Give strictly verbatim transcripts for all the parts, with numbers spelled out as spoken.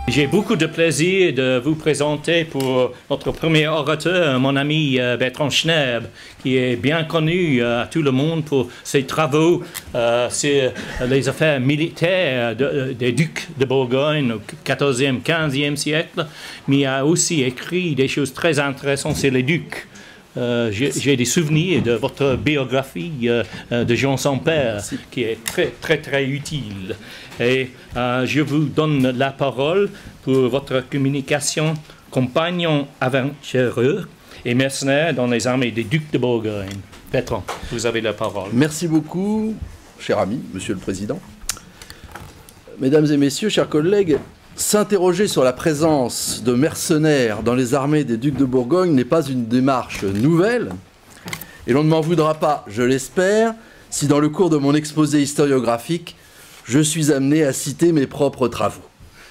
J'ai beaucoup de plaisir de vous présenter pour notre premier orateur, mon ami Bertrand Schneeb, qui est bien connu à tout le monde pour ses travaux euh, sur les affaires militaires de, des ducs de Bourgogne au quatorzième, quinzième siècle, mais il a aussi écrit des choses très intéressantes sur les ducs. Euh, J'ai des souvenirs de votre biographie euh, de Jean sans père, Merci. Qui est très très très utile. Et euh, je vous donne la parole pour votre communication. Compagnon aventureux et mercenaire dans les armées des ducs de Bourgogne. Bertrand, vous avez la parole. Merci beaucoup, cher ami, Monsieur le Président. Mesdames et messieurs, chers collègues, s'interroger sur la présence de mercenaires dans les armées des ducs de Bourgogne n'est pas une démarche nouvelle, et l'on ne m'en voudra pas, je l'espère, si dans le cours de mon exposé historiographique, je suis amené à citer mes propres travaux.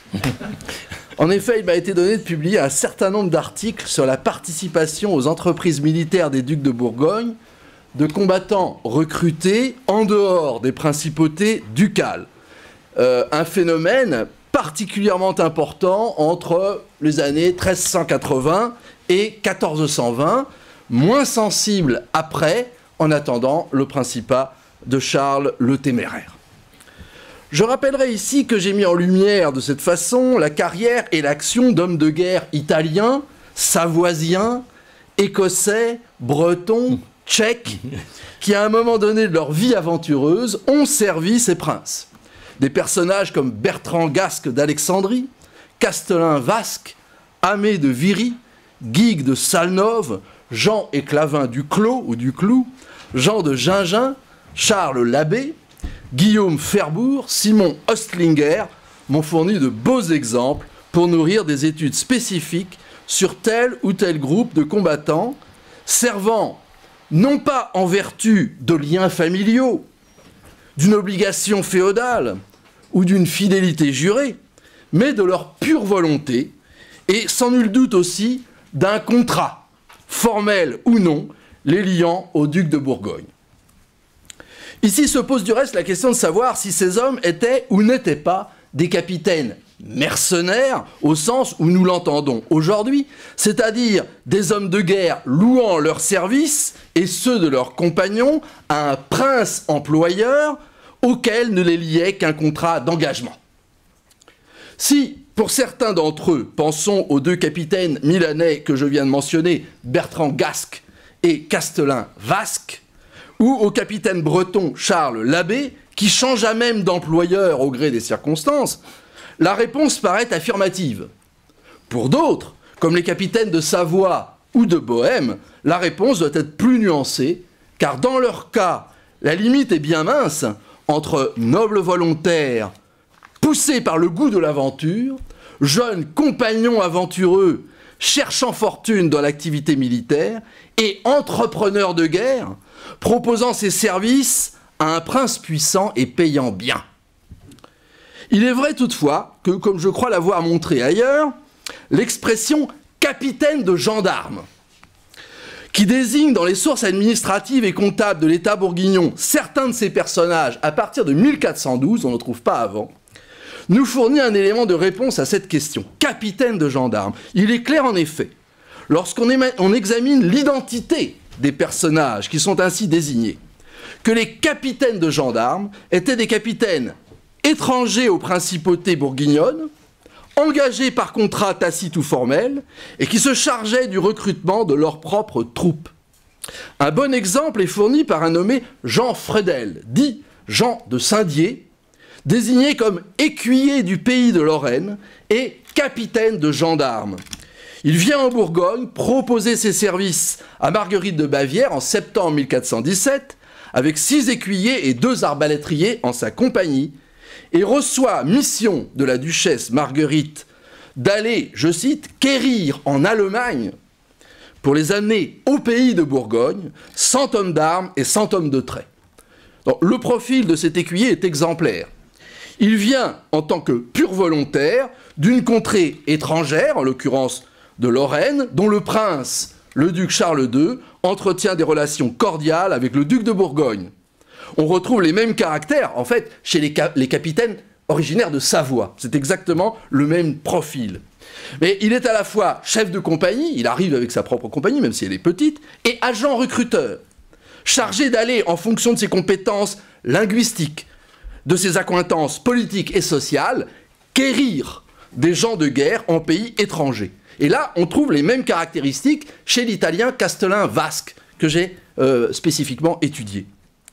En effet, il m'a été donné de publier un certain nombre d'articles sur la participation aux entreprises militaires des ducs de Bourgogne de combattants recrutés en dehors des principautés ducales. Euh, un phénomène particulièrement important entre les années treize cent quatre-vingts et quatorze cent vingt, moins sensible après, en attendant le principat de Charles le Téméraire. Je rappellerai ici que j'ai mis en lumière de cette façon la carrière et l'action d'hommes de guerre italiens, savoisiens, écossais, bretons, tchèques, qui à un moment donné de leur vie aventureuse ont servi ces princes. Des personnages comme Bertrand Gasque d'Alexandrie, Castelin Vasque, Amé de Viry, Guigues de Salnove, Jean et Clavin du Clos ou du Clou, Jean de Gingin, Charles Labbé, Guillaume Ferbourg, Simon Ostlinger m'ont fourni de beaux exemples pour nourrir des études spécifiques sur tel ou tel groupe de combattants, servant non pas en vertu de liens familiaux, d'une obligation féodale ou d'une fidélité jurée, mais de leur pure volonté, et sans nul doute aussi d'un contrat, formel ou non, les liant au duc de Bourgogne. Ici se pose du reste la question de savoir si ces hommes étaient ou n'étaient pas des capitaines mercenaires au sens où nous l'entendons aujourd'hui, c'est-à-dire des hommes de guerre louant leurs services et ceux de leurs compagnons à un prince employeur auquel ne les liait qu'un contrat d'engagement. Si, pour certains d'entre eux, pensons aux deux capitaines milanais que je viens de mentionner, Bertrand Gasque et Castelin Vasque, ou au capitaine breton Charles Labbé, qui changea même d'employeur au gré des circonstances, la réponse paraît affirmative. Pour d'autres, comme les capitaines de Savoie ou de Bohême, la réponse doit être plus nuancée, car dans leur cas, la limite est bien mince entre nobles volontaires poussés par le goût de l'aventure, jeunes compagnons aventureux cherchant fortune dans l'activité militaire et entrepreneurs de guerre proposant ses services à un prince puissant et payant bien. Il est vrai toutefois que, comme je crois l'avoir montré ailleurs, l'expression « capitaine de gendarmes » qui désigne dans les sources administratives et comptables de l'État bourguignon certains de ces personnages à partir de mille quatre cent douze, on ne le trouve pas avant, nous fournit un élément de réponse à cette question. Capitaine de gendarmes. Il est clair en effet, lorsqu'on on examine l'identité des personnages qui sont ainsi désignés, que les capitaines de gendarmes étaient des capitaines étrangers aux principautés bourguignonnes, engagés par contrat tacite ou formel, et qui se chargeaient du recrutement de leurs propres troupes. Un bon exemple est fourni par un nommé Jean Fredel, dit Jean de Saint-Dié, désigné comme écuyer du pays de Lorraine et capitaine de gendarmes. Il vient en Bourgogne proposer ses services à Marguerite de Bavière en septembre mille quatre cent dix-sept, avec six écuyers et deux arbalétriers en sa compagnie, et reçoit mission de la duchesse Marguerite d'aller, je cite, « quérir en Allemagne » pour les amener au pays de Bourgogne, cent hommes d'armes et cent hommes de trait. Donc, le profil de cet écuyer est exemplaire. Il vient en tant que pur volontaire d'une contrée étrangère, en l'occurrence de Lorraine, dont le prince, le duc Charles deux, entretient des relations cordiales avec le duc de Bourgogne. On retrouve les mêmes caractères, en fait, chez les, cap les capitaines originaire de Savoie. C'est exactement le même profil. Mais il est à la fois chef de compagnie, il arrive avec sa propre compagnie, même si elle est petite, et agent recruteur, chargé d'aller, en fonction de ses compétences linguistiques, de ses accointances politiques et sociales, quérir des gens de guerre en pays étrangers. Et là, on trouve les mêmes caractéristiques chez l'italien Castelin Vasque, que j'ai euh, spécifiquement étudié.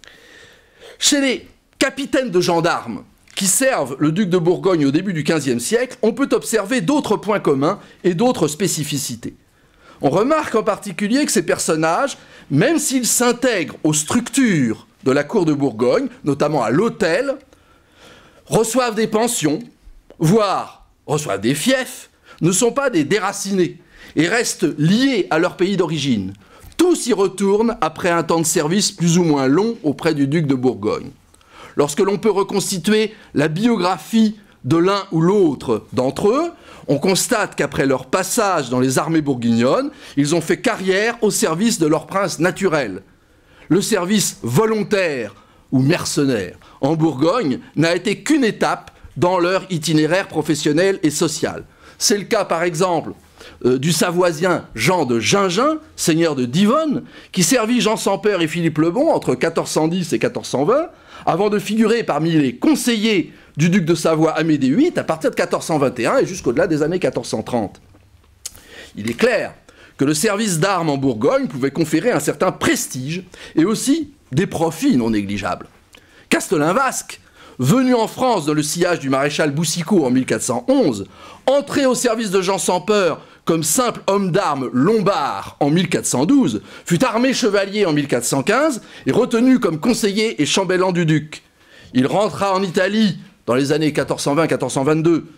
Chez les capitaines de gendarmes qui servent le duc de Bourgogne au début du quinzième siècle, on peut observer d'autres points communs et d'autres spécificités. On remarque en particulier que ces personnages, même s'ils s'intègrent aux structures de la cour de Bourgogne, notamment à l'hôtel, reçoivent des pensions, voire reçoivent des fiefs, ne sont pas des déracinés et restent liés à leur pays d'origine. Tous y retournent après un temps de service plus ou moins long auprès du duc de Bourgogne. Lorsque l'on peut reconstituer la biographie de l'un ou l'autre d'entre eux, on constate qu'après leur passage dans les armées bourguignonnes, ils ont fait carrière au service de leur prince naturel. Le service volontaire ou mercenaire en Bourgogne n'a été qu'une étape dans leur itinéraire professionnel et social. C'est le cas, par exemple, euh, du Savoisien Jean de Gingin, seigneur de Divonne, qui servit Jean sans Peur et Philippe le Bon entre quatorze cent dix et quatorze cent vingt, avant de figurer parmi les conseillers du duc de Savoie Amédée huit à partir de quatorze cent vingt et un et jusqu'au-delà des années quatorze cent trente. Il est clair que le service d'armes en Bourgogne pouvait conférer un certain prestige et aussi des profits non négligeables. Castelin Vasque, venu en France dans le sillage du maréchal Boucicaut en mille quatre cent onze, entré au service de Jean sans Peur comme simple homme d'armes lombard en mille quatre cent douze, fut armé chevalier en mille quatre cent quinze et retenu comme conseiller et chambellan du duc. Il rentra en Italie dans les années quatorze cent vingt à quatorze cent vingt-deux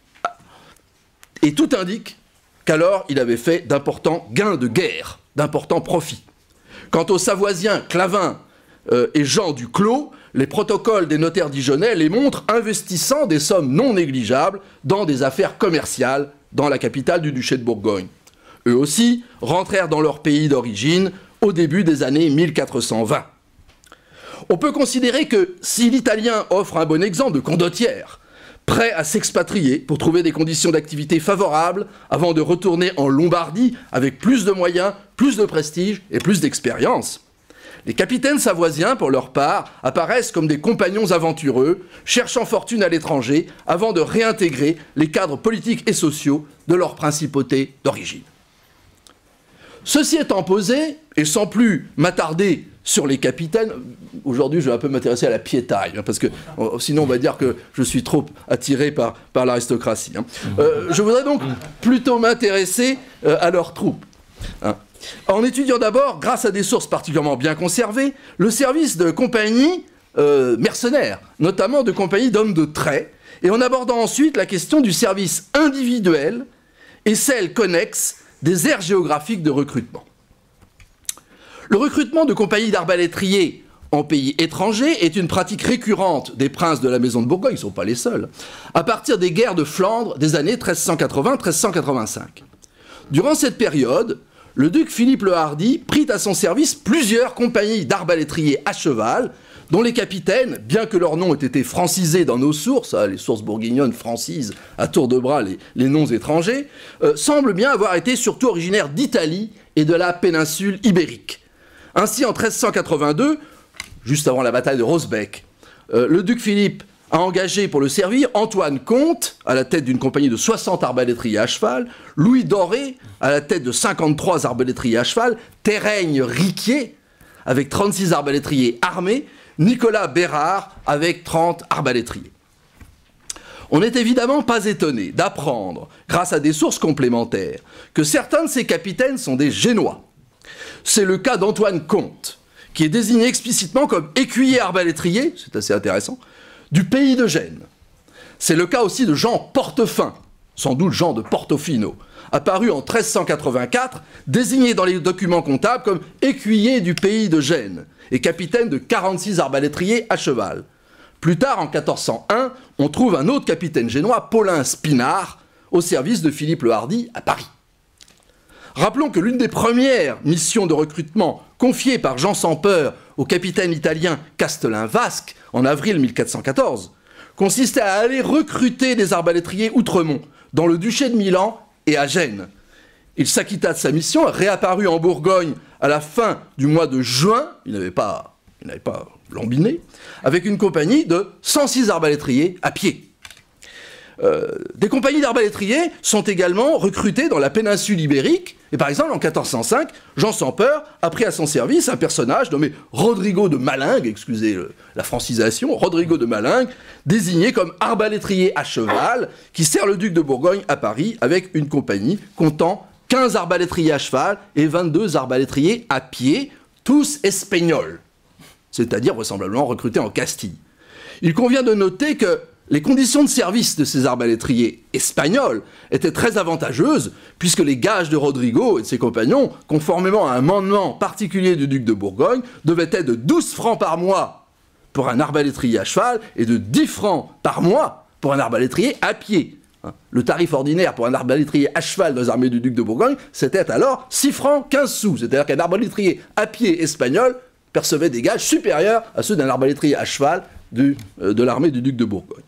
et tout indique qu'alors il avait fait d'importants gains de guerre, d'importants profits. Quant aux Savoisiens Clavin euh, et Jean du Clos, les protocoles des notaires dijonnais les montrent investissant des sommes non négligeables dans des affaires commerciales dans la capitale du duché de Bourgogne. Eux aussi rentrèrent dans leur pays d'origine au début des années mille quatre cent vingt. On peut considérer que si l'Italien offre un bon exemple de condottière, prêt à s'expatrier pour trouver des conditions d'activité favorables avant de retourner en Lombardie avec plus de moyens, plus de prestige et plus d'expérience, les capitaines savoisiens, pour leur part, apparaissent comme des compagnons aventureux, cherchant fortune à l'étranger, avant de réintégrer les cadres politiques et sociaux de leur principauté d'origine. Ceci étant posé, et sans plus m'attarder sur les capitaines, aujourd'hui je vais un peu m'intéresser à la piétaille, hein, parce que sinon on va dire que je suis trop attiré par, par l'aristocratie. Hein. Euh, je voudrais donc plutôt m'intéresser euh, à leurs troupes. Hein. En étudiant d'abord, grâce à des sources particulièrement bien conservées, le service de compagnies euh, mercenaires, notamment de compagnies d'hommes de trait, et en abordant ensuite la question du service individuel et celle connexe des aires géographiques de recrutement. Le recrutement de compagnies d'arbalétriers en pays étrangers est une pratique récurrente des princes de la maison de Bourgogne, ils ne sont pas les seuls, à partir des guerres de Flandre des années treize cent quatre-vingts à treize cent quatre-vingt-cinq. Durant cette période, le duc Philippe le Hardi prit à son service plusieurs compagnies d'arbalétriers à cheval, dont les capitaines, bien que leurs noms aient été francisés dans nos sources, hein, les sources bourguignonnes francisent à tour de bras les, les noms étrangers, euh, semblent bien avoir été surtout originaires d'Italie et de la péninsule ibérique. Ainsi, en treize cent quatre-vingt-deux, juste avant la bataille de Rosbecque, euh, le duc Philippe a engagé pour le servir Antoine Comte, à la tête d'une compagnie de soixante arbalétriers à cheval, Louis Doré, à la tête de cinquante-trois arbalétriers à cheval, Terraigne Riquier, avec trente-six arbalétriers armés, Nicolas Bérard, avec trente arbalétriers. On n'est évidemment pas étonné d'apprendre, grâce à des sources complémentaires, que certains de ces capitaines sont des Génois. C'est le cas d'Antoine Comte, qui est désigné explicitement comme écuyer arbalétrier, c'est assez intéressant, du pays de Gênes. C'est le cas aussi de Jean Portefin, sans doute Jean de Portofino, apparu en treize cent quatre-vingt-quatre, désigné dans les documents comptables comme écuyer du pays de Gênes et capitaine de quarante-six arbalétriers à cheval. Plus tard, en quatorze cent un, on trouve un autre capitaine génois, Paulin Spinard, au service de Philippe le Hardi à Paris. Rappelons que l'une des premières missions de recrutement confiées par Jean sans Peur au capitaine italien Castelin Vasque en avril mille quatre cent quatorze consistait à aller recruter des arbalétriers outremont, dans le duché de Milan et à Gênes. Il s'acquitta de sa mission, réapparut en Bourgogne à la fin du mois de juin, il n'avait pas, il n'avait pas lambiné, avec une compagnie de cent six arbalétriers à pied. Euh, des compagnies d'arbalétriers sont également recrutées dans la péninsule ibérique. Et par exemple, en quatorze cent cinq, Jean sans peur a pris à son service un personnage nommé Rodrigo de Malingue, excusez le, la francisation, Rodrigo de Malingue, désigné comme arbalétrier à cheval, qui sert le duc de Bourgogne à Paris avec une compagnie comptant quinze arbalétriers à cheval et vingt-deux arbalétriers à pied, tous espagnols, c'est-à-dire vraisemblablement recrutés en Castille. Il convient de noter que les conditions de service de ces arbalétriers espagnols étaient très avantageuses, puisque les gages de Rodrigo et de ses compagnons, conformément à un mandement particulier du duc de Bourgogne, devaient être de douze francs par mois pour un arbalétrier à cheval et de dix francs par mois pour un arbalétrier à pied. Le tarif ordinaire pour un arbalétrier à cheval dans les armées du duc de Bourgogne, c'était alors six francs quinze sous. C'est-à-dire qu'un arbalétrier à pied espagnol percevait des gages supérieurs à ceux d'un arbalétrier à cheval du, euh, de l'armée du duc de Bourgogne.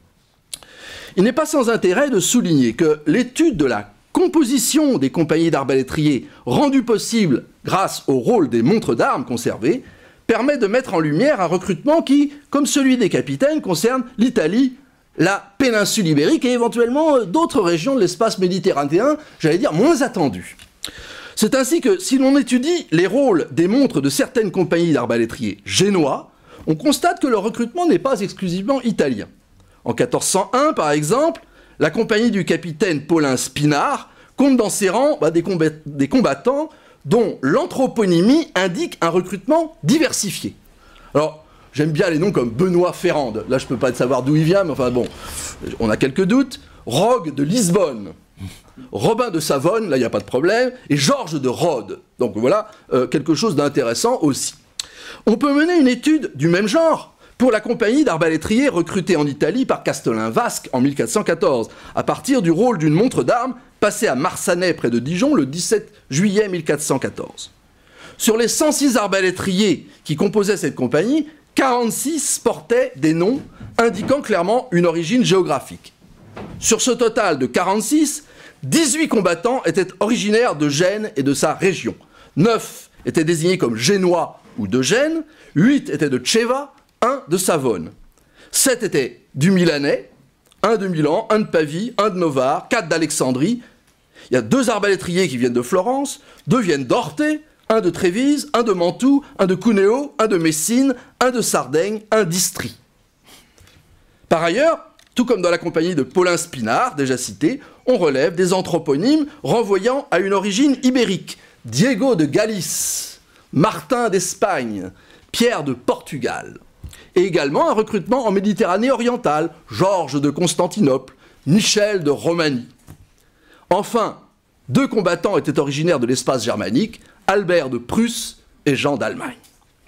Il n'est pas sans intérêt de souligner que l'étude de la composition des compagnies d'arbalétriers rendue possible grâce au rôle des montres d'armes conservées permet de mettre en lumière un recrutement qui, comme celui des capitaines, concerne l'Italie, la péninsule ibérique et éventuellement d'autres régions de l'espace méditerranéen, j'allais dire moins attendues. C'est ainsi que si l'on étudie les rôles des montres de certaines compagnies d'arbalétriers génois, on constate que le recrutement n'est pas exclusivement italien. En quatorze cent un, par exemple, la compagnie du capitaine Paulin Spinard compte dans ses rangs bah, des, combat des combattants dont l'anthroponymie indique un recrutement diversifié. Alors, j'aime bien les noms comme Benoît Ferrande. Là, je ne peux pas savoir d'où il vient, mais enfin bon, on a quelques doutes. Rogue de Lisbonne, Robin de Savone, là, il n'y a pas de problème, et Georges de Rhodes. Donc voilà, euh, quelque chose d'intéressant aussi. On peut mener une étude du même genre pour la compagnie d'arbalétriers recrutée en Italie par Castelin Vasque en mille quatre cent quatorze, à partir du rôle d'une montre d'armes passée à Marsanais près de Dijon le dix-sept juillet mille quatre cent quatorze. Sur les cent six arbalétriers qui composaient cette compagnie, quarante-six portaient des noms indiquant clairement une origine géographique. Sur ce total de quarante-six, dix-huit combattants étaient originaires de Gênes et de sa région. neuf étaient désignés comme génois ou de Gênes, huit étaient de Ceva, un de Savone. sept étaient du Milanais, un de Milan, un de Pavie, un de Novare, quatre d'Alexandrie. Il y a deux arbalétriers qui viennent de Florence, deux viennent d'Orte, un de Trévise, un de Mantoue, un de Cuneo, un de Messine, un de Sardaigne, un d'Istrie. Par ailleurs, tout comme dans la compagnie de Paulin Spinard, déjà cité, on relève des anthroponymes renvoyant à une origine ibérique. Diego de Galice, Martin d'Espagne, Pierre de Portugal. Et également un recrutement en Méditerranée orientale, Georges de Constantinople, Michel de Roumanie. Enfin, deux combattants étaient originaires de l'espace germanique, Albert de Prusse et Jean d'Allemagne.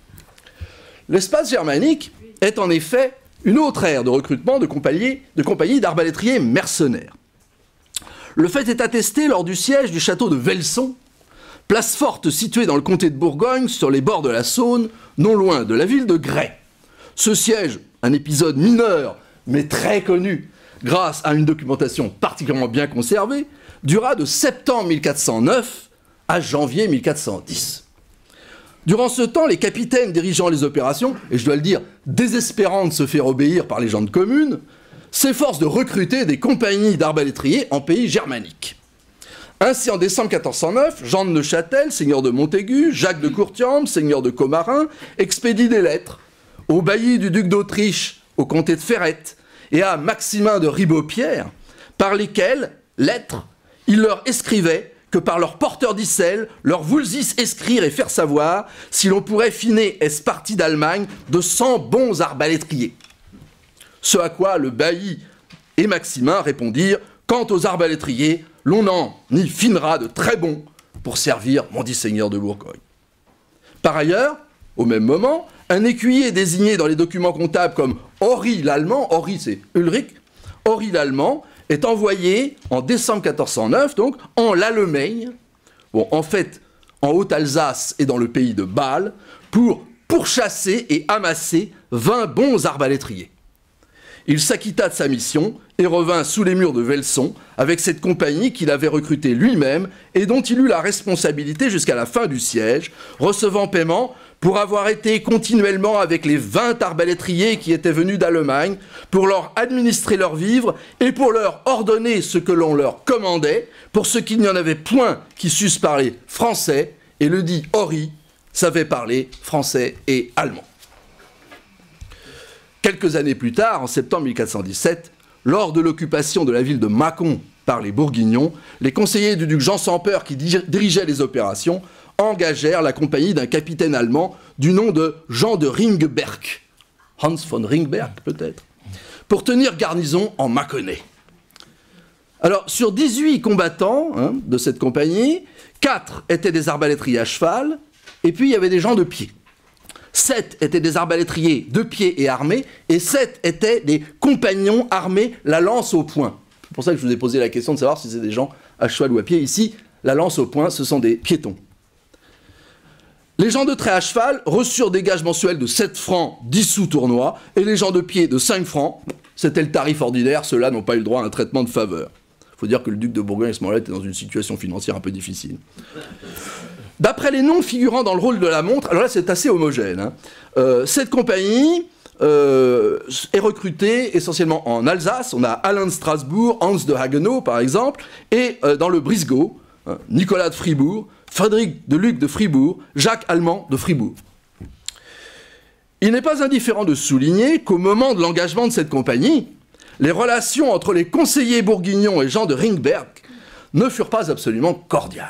L'espace germanique est en effet une autre ère de recrutement de compagnies de compagnies d'arbalétriers mercenaires. Le fait est attesté lors du siège du château de Velson, place forte située dans le comté de Bourgogne, sur les bords de la Saône, non loin de la ville de Gray. Ce siège, un épisode mineur, mais très connu, grâce à une documentation particulièrement bien conservée, dura de septembre mille quatre cent neuf à janvier mille quatre cent dix. Durant ce temps, les capitaines dirigeant les opérations, et je dois le dire, désespérants de se faire obéir par les gens de commune, s'efforcent de recruter des compagnies d'arbalétriers en pays germaniques. Ainsi, en décembre quatorze cent neuf, Jean de Neuchâtel, seigneur de Montaigu, Jacques de Courtiambe, seigneur de Commarin, expédient des lettres au bailli du duc d'Autriche, au comté de Ferrette, et à Maximin de Ribaupierre, par lesquelles lettres il leur écrivait que par leur porteur d'icelle, leur voulzis écrire et faire savoir si l'on pourrait finer est parti d'Allemagne de cent bons arbalétriers. Ce à quoi le bailli et Maximin répondirent: quant aux arbalétriers, l'on en y finera de très bons pour servir mon dit seigneur de Bourgogne. Par ailleurs, au même moment, un écuyer désigné dans les documents comptables comme Horry l'Allemand, Horry c'est Ulrich, Horry l'Allemand, est envoyé en décembre quatorze cent neuf, donc, en l'Allemagne, bon, en fait, en Haute-Alsace et dans le pays de Bâle, pour pourchasser et amasser vingt bons arbalétriers. Il s'acquitta de sa mission et revint sous les murs de Velson avec cette compagnie qu'il avait recrutée lui-même et dont il eut la responsabilité jusqu'à la fin du siège, recevant paiement pour avoir été continuellement avec les vingt arbalétriers qui étaient venus d'Allemagne, pour leur administrer leurs vivres et pour leur ordonner ce que l'on leur commandait, pour ce qu'il n'y en avait point qui sussent parler français, et le dit Horry savait parler français et allemand. Quelques années plus tard, en septembre mille quatre cent dix-sept, lors de l'occupation de la ville de Mâcon par les Bourguignons, les conseillers du duc Jean sans Peur qui dirigeaient les opérations engagèrent la compagnie d'un capitaine allemand du nom de Jean de Ringberg, Hans von Ringberg peut-être, pour tenir garnison en Mâconnais. Alors, sur dix-huit combattants hein, de cette compagnie, quatre étaient des arbalétriers à cheval, et puis il y avait des gens de pied. sept étaient des arbalétriers de pied et armés, et sept étaient des compagnons armés la lance au poing. C'est pour ça que je vous ai posé la question de savoir si c'est des gens à cheval ou à pied. Ici, la lance au poing, ce sont des piétons. Les gens de trait à cheval reçurent des gages mensuels de sept francs, dix sous tournois, et les gens de pied de cinq francs. C'était le tarif ordinaire, ceux-là n'ont pas eu le droit à un traitement de faveur. Il faut dire que le duc de Bourgogne, à ce moment-là, était dans une situation financière un peu difficile. D'après les noms figurant dans le rôle de la montre, alors là c'est assez homogène, hein, euh, cette compagnie euh, est recrutée essentiellement en Alsace. On a Alain de Strasbourg, Hans de Haguenau par exemple, et euh, dans le Brisgau, hein, Nicolas de Fribourg, Frédéric de Luc de Fribourg, Jacques Allemand de Fribourg. Il n'est pas indifférent de souligner qu'au moment de l'engagement de cette compagnie, les relations entre les conseillers bourguignons et Jean de Ringberg ne furent pas absolument cordiales.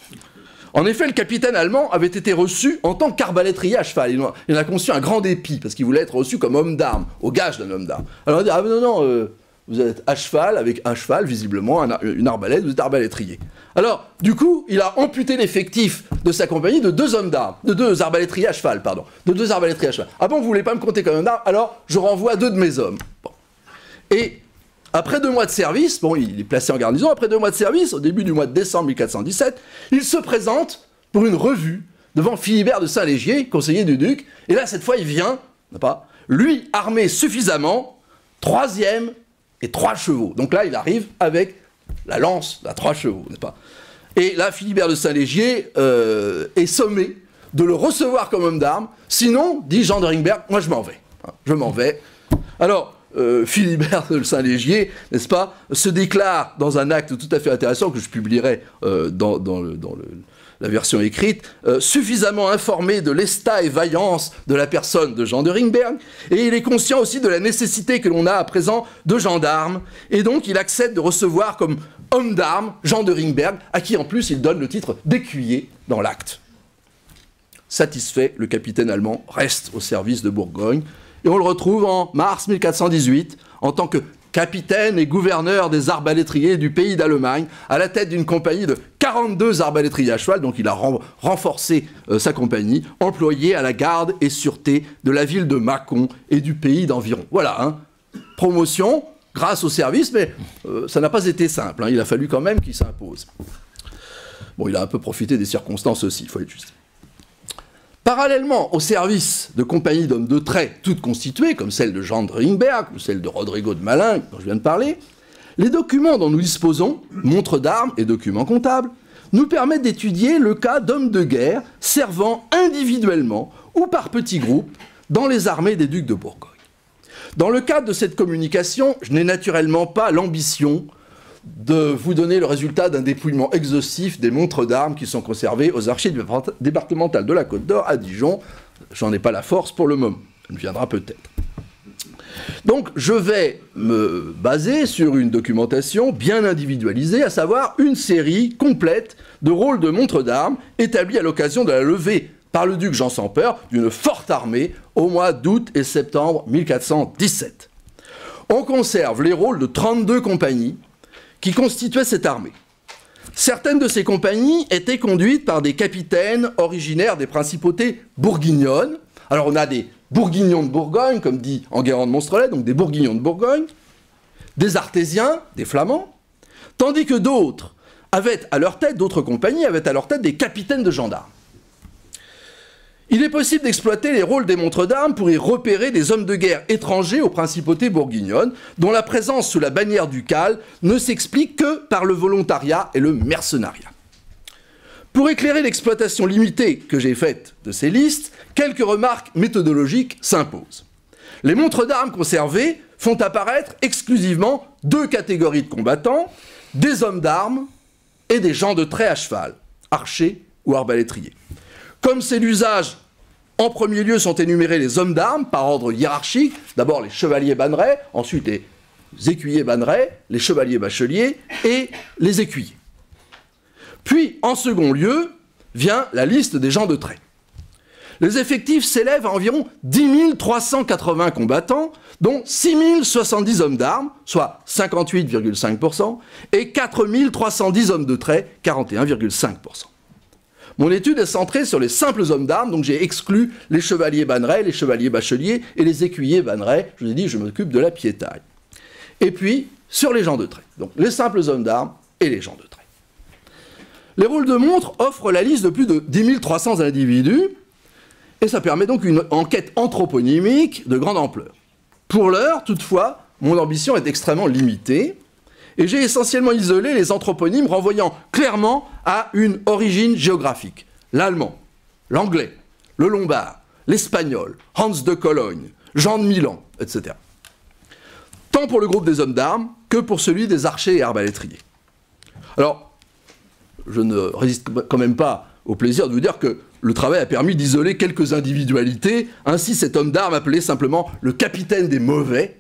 En effet, le capitaine allemand avait été reçu en tant qu'arbalétrier à cheval. Il en, il en a conçu un grand dépit, parce qu'il voulait être reçu comme homme d'armes, au gage d'un homme d'armes. Alors on dit, ah non, non, euh, vous êtes à cheval, avec un cheval, visiblement, un, une arbalète, vous êtes arbalétrier. Alors, du coup, il a amputé l'effectif de sa compagnie de deux hommes d'armes, de deux arbalétriers à cheval, pardon, de deux arbalétriers à cheval. Ah bon, vous voulez pas me compter comme homme d'armes? Alors, je renvoie deux de mes hommes. Bon. Et après deux mois de service, bon, il est placé en garnison, après deux mois de service, au début du mois de décembre mille quatre cent dix-sept, il se présente pour une revue devant Philibert de Saint-Légier, conseiller du duc, et là, cette fois, il vient, pas, lui, armé suffisamment, troisième et trois chevaux. Donc là, il arrive avec la lance à trois chevaux, n'est-ce pas? Et là, Philibert de Saint-Légier euh, est sommé de le recevoir comme homme d'armes, sinon, dit Jean de Ringberg, moi je m'en vais. Je m'en vais. Alors, euh, Philibert de Saint-Légier, n'est-ce pas, se déclare dans un acte tout à fait intéressant que je publierai euh, dans, dans, le, dans le, la version écrite, euh, suffisamment informé de l'état et vaillance de la personne de Jean de Ringberg, et il est conscient aussi de la nécessité que l'on a à présent de gendarmes, et donc il accepte de recevoir comme homme d'armes Jean de Ringberg, à qui en plus il donne le titre d'écuyer dans l'acte. Satisfait, le capitaine allemand reste au service de Bourgogne, et on le retrouve en mars mille quatre cent dix-huit, en tant que capitaine et gouverneur des arbalétriers du pays d'Allemagne, à la tête d'une compagnie de quarante-deux arbalétriers à cheval, donc il a ren renforcé euh, sa compagnie, employée à la garde et sûreté de la ville de Mâcon et du pays d'environ. Voilà, hein, promotion grâce au service, mais euh, ça n'a pas été simple, hein, il a fallu quand même qu'il s'impose. Bon, il a un peu profité des circonstances aussi, il faut être juste. Parallèlement au service de compagnies d'hommes de trait toutes constituées, comme celle de Jean de Ringberg ou celle de Rodrigo de Malin, dont je viens de parler, les documents dont nous disposons, montres d'armes et documents comptables, nous permettent d'étudier le cas d'hommes de guerre servant individuellement ou par petits groupes dans les armées des ducs de Bourgogne. Dans le cadre de cette communication, je n'ai naturellement pas l'ambition de vous donner le résultat d'un dépouillement exhaustif des montres d'armes qui sont conservées aux archives départementales de la Côte d'Or à Dijon. J'en ai pas la force pour le moment. Elle viendra peut-être. Donc je vais me baser sur une documentation bien individualisée, à savoir une série complète de rôles de montres d'armes établis à l'occasion de la levée par le duc Jean sans Peur d'une forte armée au mois d'août et septembre mille quatre cent dix-sept. On conserve les rôles de trente-deux compagnies qui constituaient cette armée. Certaines de ces compagnies étaient conduites par des capitaines originaires des principautés bourguignonnes. Alors on a des bourguignons de Bourgogne, comme dit Enguerrand de Monstrelet, donc des bourguignons de Bourgogne, des artésiens, des flamands, tandis que d'autres avaient à leur tête, d'autres compagnies avaient à leur tête des capitaines de gendarmes. Il est possible d'exploiter les rôles des montres d'armes pour y repérer des hommes de guerre étrangers aux principautés bourguignonnes, dont la présence sous la bannière ducale ne s'explique que par le volontariat et le mercenariat. Pour éclairer l'exploitation limitée que j'ai faite de ces listes, quelques remarques méthodologiques s'imposent. Les montres d'armes conservées font apparaître exclusivement deux catégories de combattants, des hommes d'armes et des gens de trait à cheval, archers ou arbalétriers. Comme c'est l'usage, en premier lieu sont énumérés les hommes d'armes par ordre hiérarchique, d'abord les chevaliers bannerets, ensuite les écuyers bannerets, les chevaliers bacheliers et les écuyers. Puis, en second lieu, vient la liste des gens de trait. Les effectifs s'élèvent à environ dix mille trois cent quatre-vingts combattants, dont six mille soixante-dix hommes d'armes, soit cinquante-huit virgule cinq pour cent, et quatre mille trois cent dix hommes de trait, quarante et un virgule cinq pour cent. Mon étude est centrée sur les simples hommes d'armes, donc j'ai exclu les chevaliers bannerets, les chevaliers bacheliers et les écuyers bannerets. Je vous ai dit, je m'occupe de la piétaille. Et puis, sur les gens de trait. Donc, les simples hommes d'armes et les gens de trait. Les rôles de montre offrent la liste de plus de dix mille trois cents individus, et ça permet donc une enquête anthroponymique de grande ampleur. Pour l'heure, toutefois, mon ambition est extrêmement limitée, et j'ai essentiellement isolé les anthroponymes renvoyant clairement à une origine géographique. L'allemand, l'anglais, le lombard, l'espagnol, Hans de Cologne, Jean de Milan, et cetera. Tant pour le groupe des hommes d'armes que pour celui des archers et arbalétriers. Alors, je ne résiste quand même pas au plaisir de vous dire que le travail a permis d'isoler quelques individualités. Ainsi, cet homme d'armes appelé simplement le capitaine des mauvais,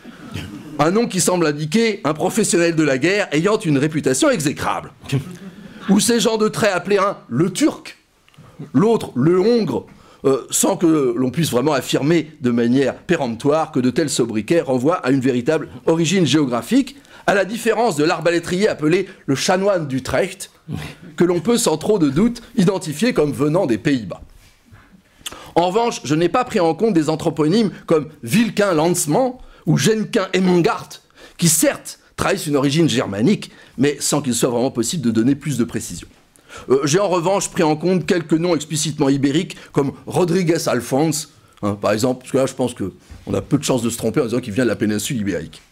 un nom qui semble indiquer un professionnel de la guerre ayant une réputation exécrable. Ou ces gens de trait appelés un le turc, l'autre le hongre, euh, sans que l'on puisse vraiment affirmer de manière péremptoire que de tels sobriquets renvoient à une véritable origine géographique, à la différence de l'arbalétrier appelé le chanoine d'Utrecht, que l'on peut sans trop de doute identifier comme venant des Pays-Bas. En revanche, je n'ai pas pris en compte des anthroponymes comme Wilquin Landsman ou Genquin Emmengart, qui certes trahissent une origine germanique, mais sans qu'il soit vraiment possible de donner plus de précision. Euh, J'ai en revanche pris en compte quelques noms explicitement ibériques, comme Rodriguez Alphonse, hein, par exemple, parce que là je pense qu'on a peu de chances de se tromper en disant qu'il vient de la péninsule ibérique.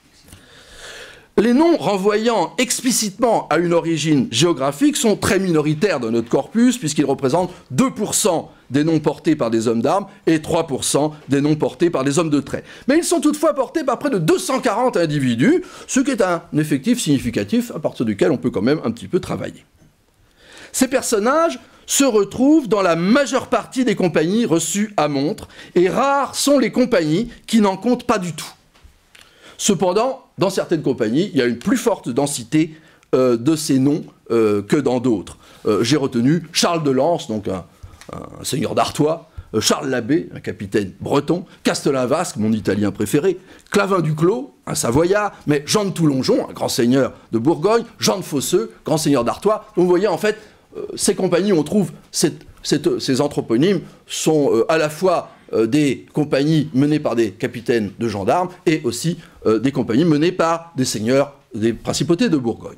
Les noms renvoyant explicitement à une origine géographique sont très minoritaires dans notre corpus, puisqu'ils représentent deux pour cent des noms portés par des hommes d'armes et trois pour cent des noms portés par des hommes de trait. Mais ils sont toutefois portés par près de deux cent quarante individus, ce qui est un effectif significatif à partir duquel on peut quand même un petit peu travailler. Ces personnages se retrouvent dans la majeure partie des compagnies reçues à montre, et rares sont les compagnies qui n'en comptent pas du tout. Cependant, dans certaines compagnies, il y a une plus forte densité euh, de ces noms euh, que dans d'autres. Euh, J'ai retenu Charles de Lens, donc un, un seigneur d'Artois, euh, Charles Labbé, un capitaine breton, Castelin Vasque, mon italien préféré, Clavin Duclos, un savoyard, mais Jean de Toulongeon, un grand seigneur de Bourgogne, Jean de Fosseux, grand seigneur d'Artois. Donc vous voyez, en fait, euh, ces compagnies, on trouve cette, cette, ces anthroponymes sont euh, à la fois Euh, des compagnies menées par des capitaines de gendarmes et aussi euh, des compagnies menées par des seigneurs des principautés de Bourgogne.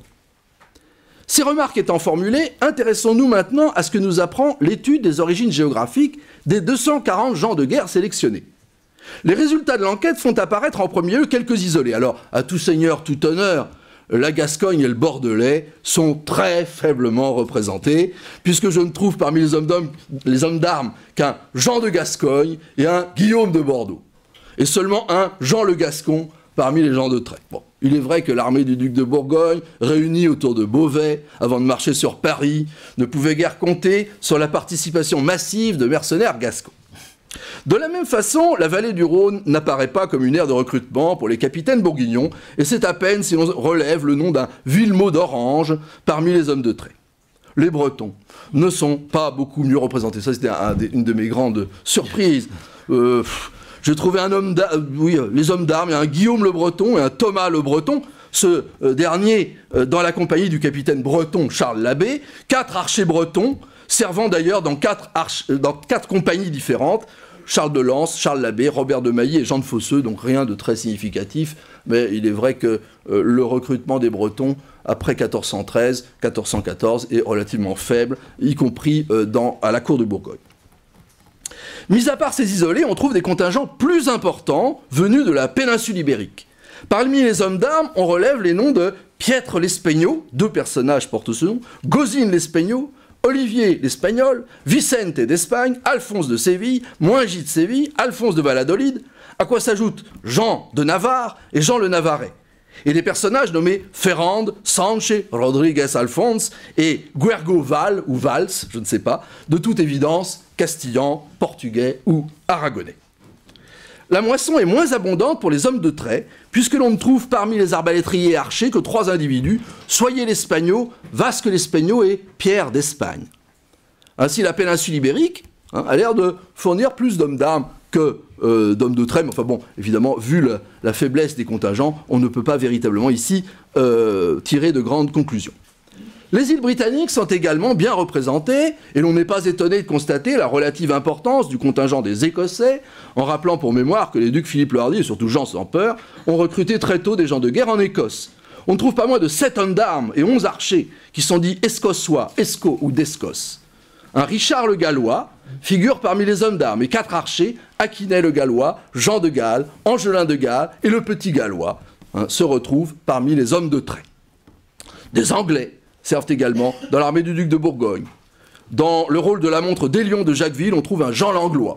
Ces remarques étant formulées, intéressons-nous maintenant à ce que nous apprend l'étude des origines géographiques des deux cent quarante gens de guerre sélectionnés. Les résultats de l'enquête font apparaître en premier lieu quelques isolés. Alors, à tout seigneur, tout honneur, la Gascogne et le Bordelais sont très faiblement représentés, puisque je ne trouve parmi les hommes d'hommes, les hommes d'armes qu'un Jean de Gascogne et un Guillaume de Bordeaux, et seulement un Jean le Gascon parmi les gens de trait. Bon, il est vrai que l'armée du duc de Bourgogne, réunie autour de Beauvais, avant de marcher sur Paris, ne pouvait guère compter sur la participation massive de mercenaires gascons. De la même façon, la vallée du Rhône n'apparaît pas comme une aire de recrutement pour les capitaines bourguignons, et c'est à peine si l'on relève le nom d'un Villemot d'Orange parmi les hommes de trait. Les Bretons ne sont pas beaucoup mieux représentés. Ça, c'était un, une de mes grandes surprises. Euh, J'ai trouvé un homme d'armes, oui, les hommes d'armes, il y a un Guillaume le Breton et un Thomas le Breton, ce euh, dernier euh, dans la compagnie du capitaine breton Charles Labbé, quatre archers bretons, servant d'ailleurs dans quatre, arch... dans quatre compagnies différentes, Charles de Lens, Charles Labbé, Robert de Mailly et Jean de Fosseux, donc rien de très significatif, mais il est vrai que euh, le recrutement des Bretons après quatorze cent treize, quatorze cent quatorze est relativement faible, y compris euh, dans, à la cour de Bourgogne. Mis à part ces isolés, on trouve des contingents plus importants venus de la péninsule ibérique. Parmi les hommes d'armes, on relève les noms de Pietre l'Espegno, deux personnages portent ce nom, Gozine l'Espegno, Olivier l'Espagnol, Vicente d'Espagne, Alphonse de Séville, Moingy de Séville, Alphonse de Valladolid, à quoi s'ajoutent Jean de Navarre et Jean le Navarrais. Et des personnages nommés Ferrand, Sanche, Rodriguez Alphonse et Guergo Val, ou Valls, je ne sais pas, de toute évidence, castillan, portugais ou aragonais. La moisson est moins abondante pour les hommes de trait, puisque l'on ne trouve parmi les arbalétriers et archers que trois individus, Soyer l'Espagno, Vasque l'Espagno et Pierre d'Espagne. Ainsi, la péninsule ibérique hein, a l'air de fournir plus d'hommes d'armes que euh, d'hommes de trait, mais enfin bon, évidemment, vu la, la faiblesse des contingents, on ne peut pas véritablement ici euh, tirer de grandes conclusions. Les îles britanniques sont également bien représentées, et l'on n'est pas étonné de constater la relative importance du contingent des Écossais, en rappelant pour mémoire que les ducs Philippe le Hardi, et surtout Jean sans peur, ont recruté très tôt des gens de guerre en Écosse. On ne trouve pas moins de sept hommes d'armes et onze archers qui sont dits escossois, esco ou d'Escosse. Un Richard le Gallois figure parmi les hommes d'armes, et quatre archers, Aquinet le Gallois, Jean de Galles, Angelin de Galles et le Petit Gallois, hein, se retrouvent parmi les hommes de trait. Des Anglais servent également dans l'armée du duc de Bourgogne. Dans le rôle de la montre d'Élion de Jacquesville, on trouve un Jean Langlois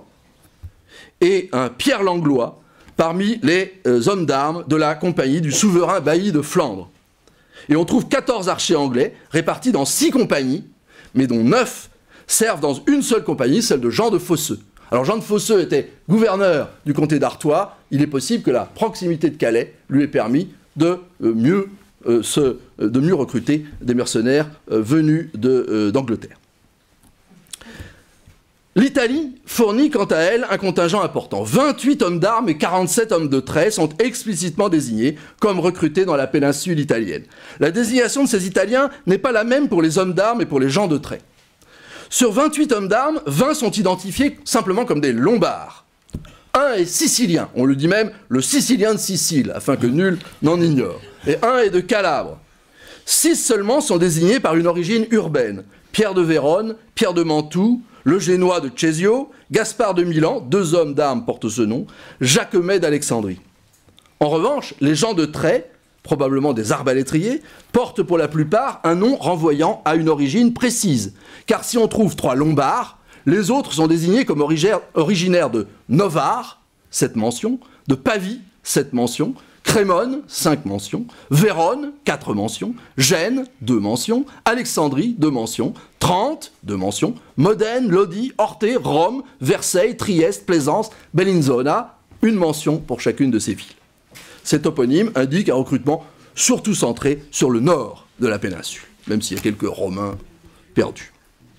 et un Pierre Langlois parmi les euh, hommes d'armes de la compagnie du souverain bailli de Flandre. Et on trouve quatorze archers anglais répartis dans six compagnies, mais dont neuf servent dans une seule compagnie, celle de Jean de Fosseux. Alors Jean de Fosseux était gouverneur du comté d'Artois. Il est possible que la proximité de Calais lui ait permis de euh, mieux Euh, ce, euh, de mieux recruter des mercenaires euh, venus d'Angleterre. Euh, L'Italie fournit quant à elle un contingent important. vingt-huit hommes d'armes et quarante-sept hommes de trait sont explicitement désignés comme recrutés dans la péninsule italienne. La désignation de ces Italiens n'est pas la même pour les hommes d'armes et pour les gens de trait. Sur vingt-huit hommes d'armes, vingt sont identifiés simplement comme des Lombards. Un est sicilien, on le dit même le Sicilien de Sicile, afin que nul n'en ignore. Et un est de Calabre. Six seulement sont désignés par une origine urbaine. Pierre de Vérone, Pierre de Mantoue, le Génois de Cesio, Gaspard de Milan, deux hommes d'armes portent ce nom, Jaquemet d'Alexandrie. En revanche, les gens de trait, probablement des arbalétriers, portent pour la plupart un nom renvoyant à une origine précise. Car si on trouve trois Lombards, les autres sont désignés comme originaires de Novare, sept mentions, de Pavie, sept mentions, Crémone, cinq mentions, Vérone, quatre mentions, Gênes, deux mentions, Alexandrie, deux mentions, Trente, deux mentions, Modène, Lodi, Orte, Rome, Versailles, Trieste, Plaisance, Bellinzona, une mention pour chacune de ces villes. Cet toponyme indique un recrutement surtout centré sur le nord de la péninsule, même s'il y a quelques Romains perdus.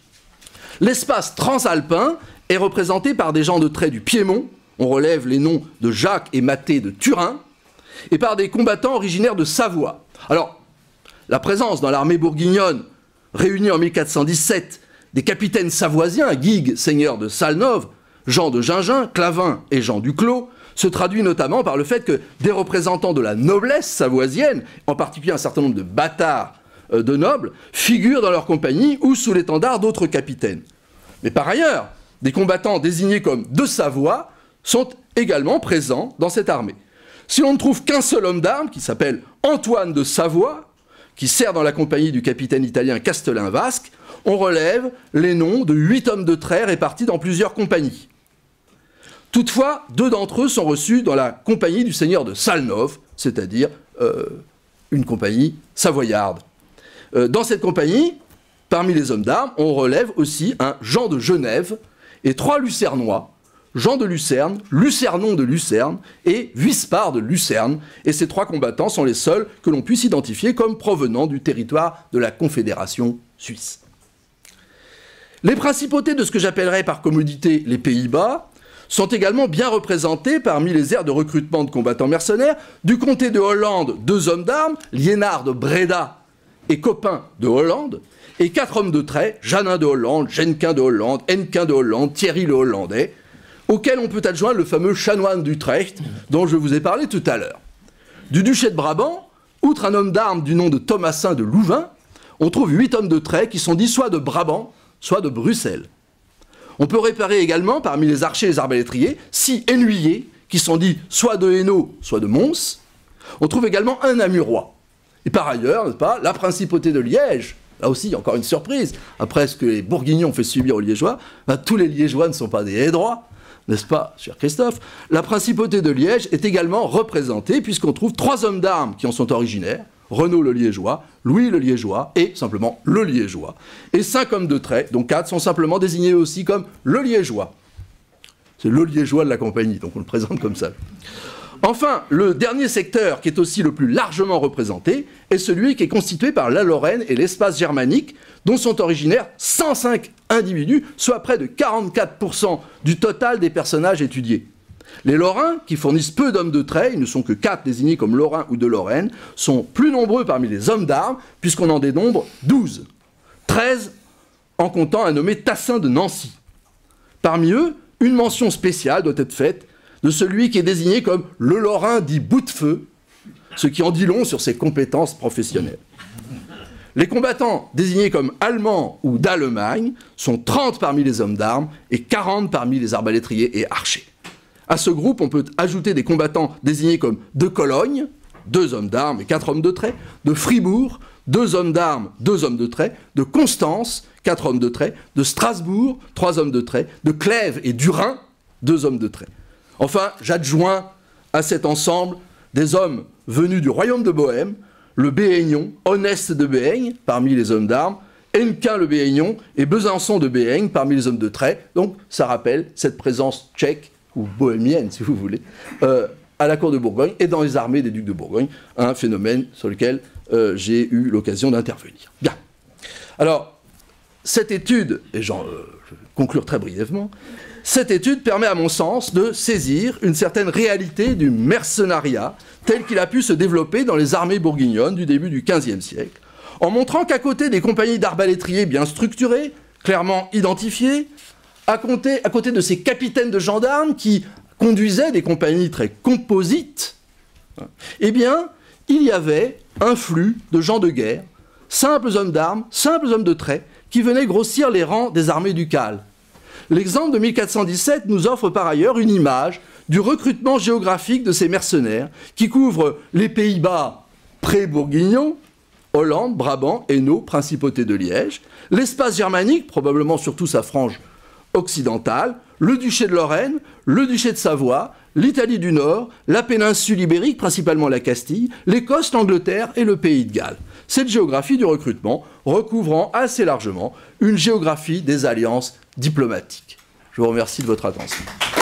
L'espace transalpin est représenté par des gens de trait du Piémont, on relève les noms de Jacques et Mathée de Turin, et par des combattants originaires de Savoie. Alors, la présence dans l'armée bourguignonne, réunie en mille quatre cent dix-sept, des capitaines savoisiens, Guigues, seigneur de Salnove, Jean de Gingin, Clavin et Jean Duclos, se traduit notamment par le fait que des représentants de la noblesse savoisienne, en particulier un certain nombre de bâtards euh, de nobles, figurent dans leur compagnie ou sous l'étendard d'autres capitaines. Mais par ailleurs, des combattants désignés comme de Savoie sont également présents dans cette armée. Si l'on ne trouve qu'un seul homme d'armes, qui s'appelle Antoine de Savoie, qui sert dans la compagnie du capitaine italien Castellin Vasque, on relève les noms de huit hommes de trait répartis dans plusieurs compagnies. Toutefois, deux d'entre eux sont reçus dans la compagnie du seigneur de Salnove, c'est-à-dire euh, une compagnie savoyarde. Euh, dans cette compagnie, parmi les hommes d'armes, on relève aussi un Jean de Genève et trois Lucernois, Jean de Lucerne, Lucernon de Lucerne et Vispard de Lucerne. Et ces trois combattants sont les seuls que l'on puisse identifier comme provenant du territoire de la Confédération suisse. Les principautés de ce que j'appellerais par commodité les Pays-Bas sont également bien représentées parmi les aires de recrutement de combattants mercenaires. Du comté de Hollande, deux hommes d'armes, Liénard de Breda et Copin de Hollande, et quatre hommes de trait, Jeannin de Hollande, Genquin de Hollande, Hennequin de Hollande, Thierry le Hollandais, auquel on peut adjoindre le fameux chanoine d'Utrecht dont je vous ai parlé tout à l'heure. Du duché de Brabant, outre un homme d'armes du nom de Thomasin de Louvain, on trouve huit hommes de trait qui sont dits soit de Brabant, soit de Bruxelles. On peut repérer également, parmi les archers et les arbalétriers, six Hainuyers, qui sont dits soit de Hainaut, soit de Mons. On trouve également un Namurois. Et par ailleurs, n'est-ce pas, la principauté de Liège, là aussi, encore une surprise, après ce que les Bourguignons ont fait subir aux Liégeois, ben, tous les Liégeois ne sont pas des Hédrois, n'est-ce pas, cher Christophe? La principauté de Liège est également représentée, puisqu'on trouve trois hommes d'armes qui en sont originaires, Renaud le Liégeois, Louis le Liégeois et simplement le Liégeois. Et cinq hommes de trait, dont quatre sont simplement désignés aussi comme le Liégeois. C'est le Liégeois de la compagnie, donc on le présente comme ça. Enfin, le dernier secteur, qui est aussi le plus largement représenté, est celui qui est constitué par la Lorraine et l'espace germanique, dont sont originaires cent cinq individus, soit près de quarante-quatre pour cent du total des personnages étudiés. Les Lorrains, qui fournissent peu d'hommes de trait, ils ne sont que quatre désignés comme Lorrains ou de Lorraine, sont plus nombreux parmi les hommes d'armes, puisqu'on en dénombre douze. treize en comptant un nommé Tassin de Nancy. Parmi eux, une mention spéciale doit être faite de celui qui est désigné comme le Lorrain dit bout de feu, ce qui en dit long sur ses compétences professionnelles. Les combattants désignés comme allemands ou d'Allemagne sont trente parmi les hommes d'armes et quarante parmi les arbalétriers et archers. À ce groupe, on peut ajouter des combattants désignés comme de Cologne, deux hommes d'armes et quatre hommes de trait, de Fribourg, deux hommes d'armes, deux hommes de trait, de Constance, quatre hommes de trait, de Strasbourg, trois hommes de trait, de Clèves et du Rhin, deux hommes de trait. Enfin, j'adjoins à cet ensemble des hommes venus du royaume de Bohême, le Béaignon, Honeste de Béaigne, parmi les hommes d'armes, Hennequin le Béaignon et Besançon de Béaigne, parmi les hommes de trait. Donc, ça rappelle cette présence tchèque, ou bohémienne, si vous voulez, euh, à la cour de Bourgogne et dans les armées des ducs de Bourgogne, un phénomène sur lequel euh, j'ai eu l'occasion d'intervenir. Bien. Alors, cette étude, et j'en euh, je vais conclure très brièvement, cette étude permet à mon sens de saisir une certaine réalité du mercenariat tel qu'il a pu se développer dans les armées bourguignonnes du début du quinzième siècle, en montrant qu'à côté des compagnies d'arbalétriers bien structurées, clairement identifiées, à côté, à côté de ces capitaines de gendarmes qui conduisaient des compagnies très composites, eh bien, il y avait un flux de gens de guerre, simples hommes d'armes, simples hommes de trait, qui venaient grossir les rangs des armées ducales. L'exemple de mille quatre cent dix-sept nous offre par ailleurs une image du recrutement géographique de ces mercenaires qui couvrent les Pays-Bas pré-bourguignons, Hollande, Brabant, Hainaut, Principauté de Liège, l'espace germanique, probablement surtout sa frange occidentale, le duché de Lorraine, le duché de Savoie, l'Italie du Nord, la péninsule ibérique, principalement la Castille, l'Écosse, l'Angleterre et le Pays de Galles. Cette géographie du recrutement recouvrant assez largement une géographie des alliances diplomatiques. Je vous remercie de votre attention.